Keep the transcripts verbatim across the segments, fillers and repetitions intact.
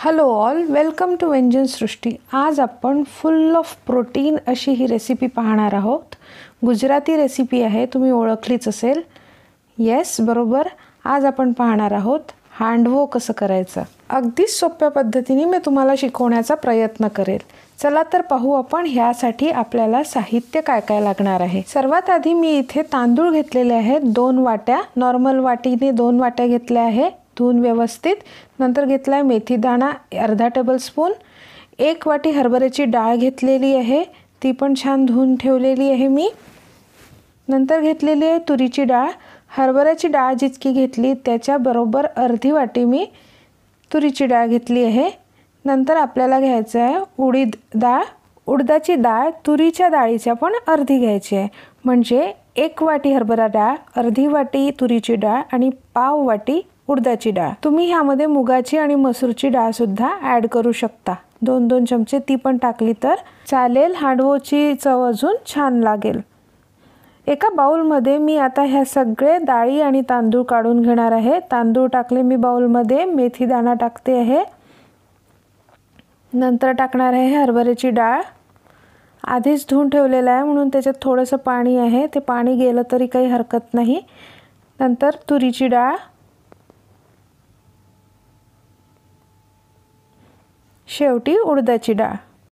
Hello all, welcome to व्यंजन सृष्टी। आज आपण फुल ऑफ प्रोटीन अशी ही रेसिपी पाहणार आहोत। गुजराती रेसिपी आहे, तुम्ही ओळखलीच असेल। येस, बरोबर। आज आपण पाहणार आहोत हांडवो कसं करायचं। अगदी सोप्या पद्धतीने मी तुम्हाला शिकवण्याचा प्रयत्न करेल। चला तर पाहू आपण ह्यासाठी आपल्याला साहित्य काय काय लागणार आहे। सर्वात आधी मी इथे तांदूळ घेतलेले आहेत दोन वाट्या, नॉर्मल वाटीने दोन वाट्या घेतल्या आहे धुवून व्यवस्थित। नंतर घेतलाय मेथी दाणा अर्धा टेबलस्पून, एक वाटी हरभऱ्याची डाळ घेतलेली आहे, ती पण छान धुवून ठेवलेली आहे मी। नंतर घेतलेली आहे तुरीची डाळ। हरभऱ्याची डाळ जितकी घेतली त्याच्या बरोबर अर्धी वाटी मी तुरीची डाळ घेतली आहे। नंतर आपल्याला घ्यायचं आहे उडीद डाळ। उडदाची डाळ तुरीच्या डाळीच्या पण अर्धी घ्यायची आहे, म्हणजे एक वाटी हरभरा डाळ, अर्धी वाटी तुरीची डाळ आणि पाव वाटी उडदाची डाळ। तुम्ही ह्यामध्ये मुगाची आणि मसूरची डाळ सुद्धा ॲड करू शकता, दोन दोन चमचे ती पण टाकली तर चालेल। हांडवोची चव अजून छान लागेल। एका बाउलमध्ये मी आता ह्या सगळे डाळी आणि तांदूळ काढून घेणार आहे। तांदूळ टाकले मी बाउलमध्ये, मेथी दाणा टाकते आहे, नंतर टाकणार आहे हरभऱ्याची डाळ। आधीच धुवून ठेवलेलं आहे म्हणून त्याच्यात थोडंसं पाणी आहे, ते पाणी गेलं तरी काही हरकत नाही। नंतर तुरीची डाळ, शेवटी उडदाची डाळ।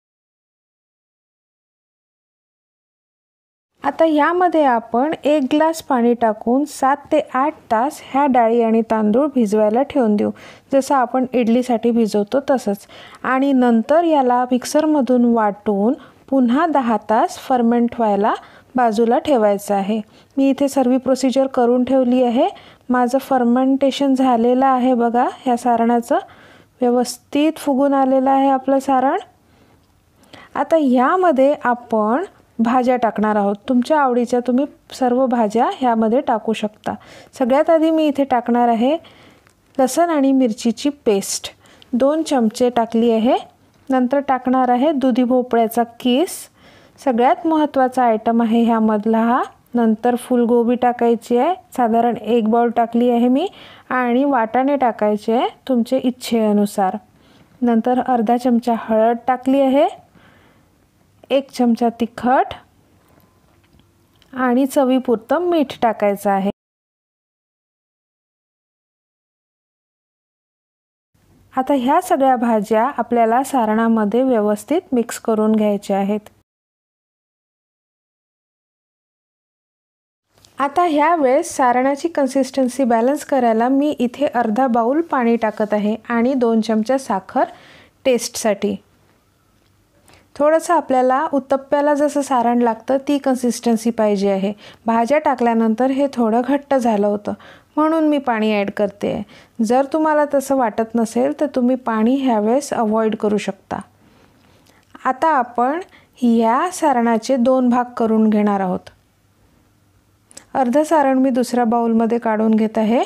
आता यामध्ये आपण एक ग्लास पाणी टाकून सात ते आठ तास ह्या डाळी आणि तांदूळ भिजवायला ठेवून देऊ, जसं आपण इडलीसाठी भिजवतो तसंच। आणि नंतर याला मिक्सरमधून वाटून पुन्हा दहा तास फर्मेंट व्हायला बाजूला ठेवायचं आहे। मी इथे सर्व प्रोसिजर करून ठेवली आहे। माझं फर्मेंटेशन झालेलं आहे बघा, ह्या सारणाचं व्यवस्थित फुगून आलेलं आहे आपलं सारण। आता यामध्ये आपण भाज्या टाकणार आहोत। तुमच्या आवडीच्या तुम्ही सर्व भाज्या ह्यामध्ये टाकू शकता। सगळ्यात आधी मी इथे टाकणार आहे लसूण आणि मिरचीची पेस्ट, दोन चमचे टाकली आहे। नंतर टाकणार आहे दुधी भोपळ्याचा किस, सगळ्यात महत्त्वाचा आयटम आहे ह्यामधला हा। नंतर फुलगोबी टाकायची आहे, साधारण एक बाउल टाकली आहे मी, आणि वाटाणे टाकायचे आहे तुमचे इच्छेनुसार। नंतर अर्धा चमचा हळद टाकली आहे, एक चमचा तिखट आणि चवीपुरतं मीठ टाकायचं आहे। आता ह्या सगळ्या भाज्या आपल्याला सारणामध्ये व्यवस्थित मिक्स करून घ्यायच्या आहेत। आता ह्या वेळेस सारणाची कन्सिस्टन्सी बॅलन्स करायला मी इथे अर्धा बाउल पाणी टाकत आहे आणि दोन चमचा साखर टेस्टसाठी। थोडंसं आपल्याला उत्तप्प्याला जसं सारण लागतं ती कन्सिस्टन्सी पाहिजे आहे। भाज्या टाकल्यानंतर हे थोडं घट्ट झालं होतं म्हणून मी पाणी ॲड करते आहे। जर तुम्हाला तसं वाटत नसेल तर तुम्ही पाणी ह्यावेळेस अवॉइड करू शकता। आता आपण या सारणाचे दोन भाग करून घेणार आहोत। अर्ध सारण मी दुसऱ्या बाउलमध्ये काढून घेत आहे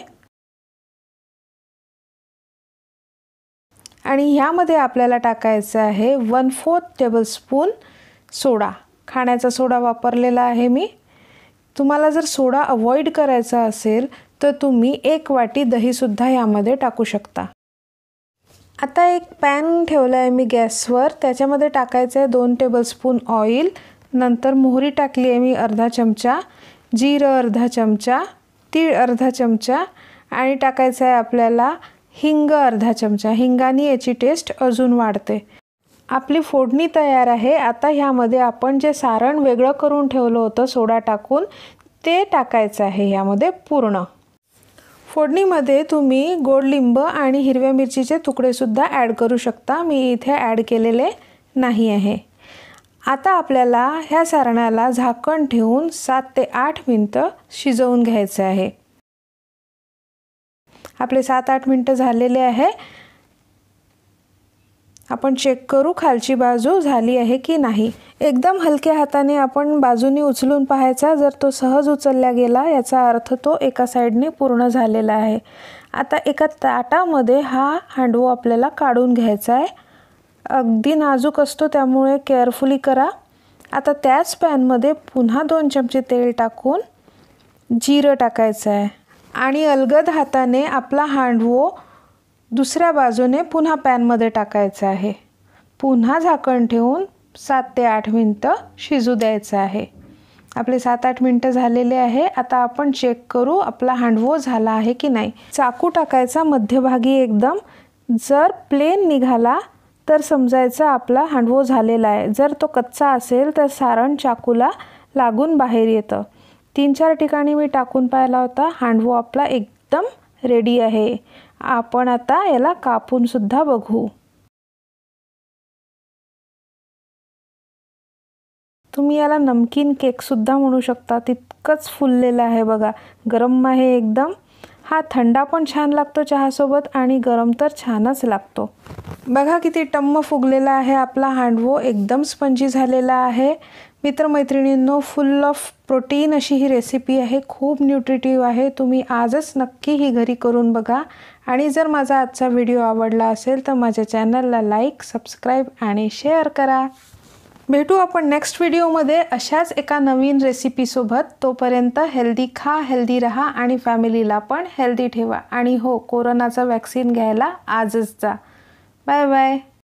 आणि ह्यामध्ये आपल्याला टाकायचं आहे वन फोर्थ टेबलस्पून सोडा। खाण्याचा सोडा वापरलेला आहे मी। तुम्हाला जर सोडा अवॉइड करायचा असेल तर तुम्ही एक वाटी दहीसुद्धा यामध्ये टाकू शकता। आता एक पॅन ठेवला आहे मी गॅसवर, त्याच्यामध्ये टाकायचं आहे दोन टेबलस्पून ऑइल। नंतर मोहरी टाकली आहे मी अर्धा चमचा, जिरं अर्धा चमचा, तीळ अर्धा चमचा आणि टाकायचं आहे आपल्याला हिंग अर्धा चमचा। हिंगाने याची टेस्ट अजून वाढते। आपली फोडणी तयार आहे। आता ह्यामध्ये आपण जे सारण वेगळं करून ठेवलं होतं सोडा टाकून, ते टाकायचं आहे ह्यामध्ये पूर्ण। फोडणीमध्ये तुम्ही गोड लिंब आणि हिरव्या मिरचीचे तुकडेसुद्धा ॲड करू शकता, मी इथे ॲड केलेले नाही आहे। आता आपल्याला ह्या सारणाला झाकण ठेवून सात ते आठ मिनटं शिजवून घ्यायचं आहे। आपले सात आठ मिनटं झालेले आहे। आपण चेक करू खालची बाजू झाली आहे की नाही। एकदम हलक्या हाताने आपण बाजूनी उचलून पाहायचा, जर तो सहज उचलला गेला याचा अर्थ तो एका साईडने पूर्ण झालेला आहे। आता एका ताटामध्ये हा हांडवो आपल्याला काढून घ्यायचा आहे। अगदी नाजूक असतो त्यामुळे केअरफुली करा। आता त्याच पॅनमध्ये पुन्हा दोन चमचे तेल टाकून जिरं टाकायचं आहे आणि अलगद हाताने आपला हांडवो दुसऱ्या बाजूने पुन्हा पॅनमध्ये टाकायचं आहे. पुन्हा झाकण ठेवून सात ते आठ मिनटं शिजू द्यायचं आहे. आपले सात आठ मिनटं झालेले आहे. आता आपण चेक करू आपला हांडवो झाला आहे की नाही. चाकू टाकायचा मध्यभागी एकदम. जर प्लेन निघाला तर समजायचं आपला हांडवो झालेला आहे. जर तो कच्चा असेल तर सारण चाकूला लागून बाहेर येतं. तीन चार ठिकाणी मी टाकून पाहिला होता. हांडवो आपला एकदम रेडी आहे. आपण आता याला कापून सुद्धा बघू. तुम्ही याला नमकीन केक सुद्धा म्हणू शकता. तितकंच फुललेलं आहे बघा. गरम आहे एकदम. हा थंडा पण छान लागतो चहासोबत आणि गरम तर छानच लागतो. बघा किती टम्म फुगलेला आहे आपला हांडवो. एकदम स्पंजी झालेला आहे. मित्रमैत्रिणींनो, फुल ऑफ प्रोटीन अशी ही रेसिपी आहे. खूप न्यूट्रिटिव्ह आहे. तुम्ही आजच नक्की ही घरी करून बघा. आणि जर माझा आजचा व्हिडिओ आवडला असेल तर माझ्या चॅनलला लाईक, सबस्क्राईब आणि शेअर करा. भेटू आपण नेक्स्ट व्हिडिओमध्ये अशाच एका नवीन रेसिपीसोबत. तोपर्यंत हेल्दी खा, हेल्दी रहा आणि फॅमिलीला पण हेल्दी ठेवा. आणि हो, कोरोनाचा वॅक्सिन घ्यायला आजच जा. Bye bye.